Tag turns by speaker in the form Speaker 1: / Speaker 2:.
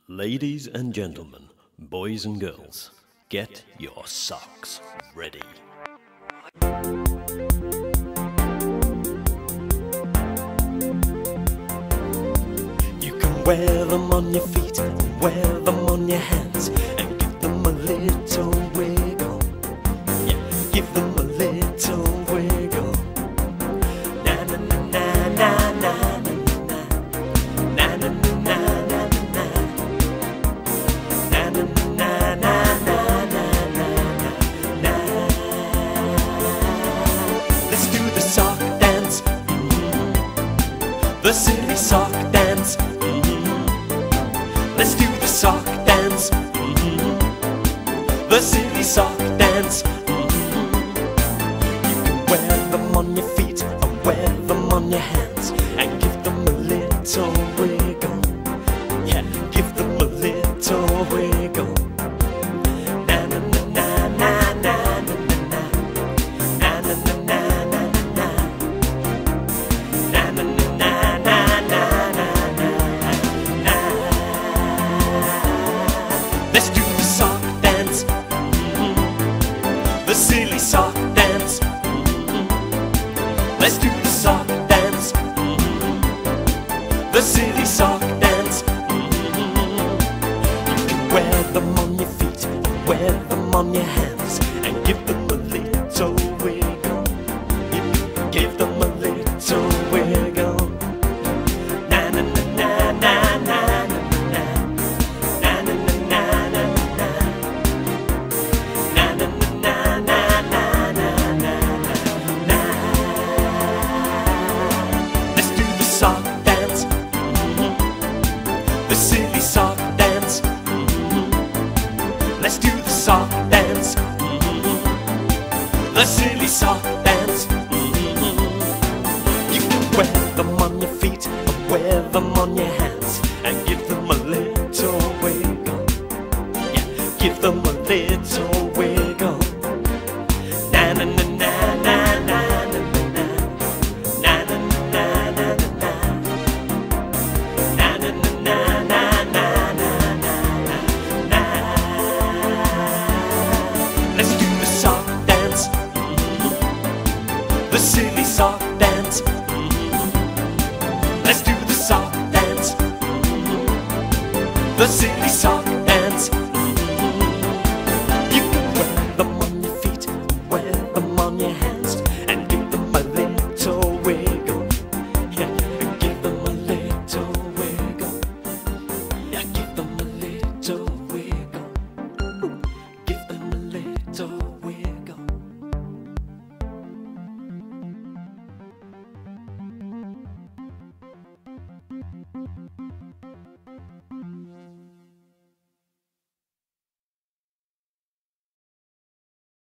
Speaker 1: Ladies and gentlemen, boys and girls, get your socks ready. You can wear them on your feet, wear them on your hands, and give them a little wiggle. Yeah, give them a little wiggle. Na na na na na na na na na na na na. Let's do the sock dance, the silly sock dance. Let's do the sock dance, the silly sock dance. You can wear them on your feet or wear them on your hands, and give them a little wiggle. Yeah, give them a little wiggle. Let's do the sock dance, the silly sock dance. Let's do the sock dance, the silly sock dance. You can wear them on your feet, wear them on your hands, and give them a little wiggle. You can give them a little wiggle. Na na na na na na na. Na na na na na na. Na na na na na na na na. Let's do the sock dance, the silly sock dance. Let's do the sock dance, the silly sock dance. You can wear them on your feet or wear them on your hands, and give them a little wiggle. Yeah, give them a little wiggle. Na na na na na na na. Na na na na na. Na na na na na na. Let's do the sock dance, the silly sock dance. Let's do the sock dance, the silly sock dance. You can wear them on your feet, wear them on your hands, and give them a little wiggle. Yeah, give them a little wiggle. Yeah, give them a little wiggle. Give them a little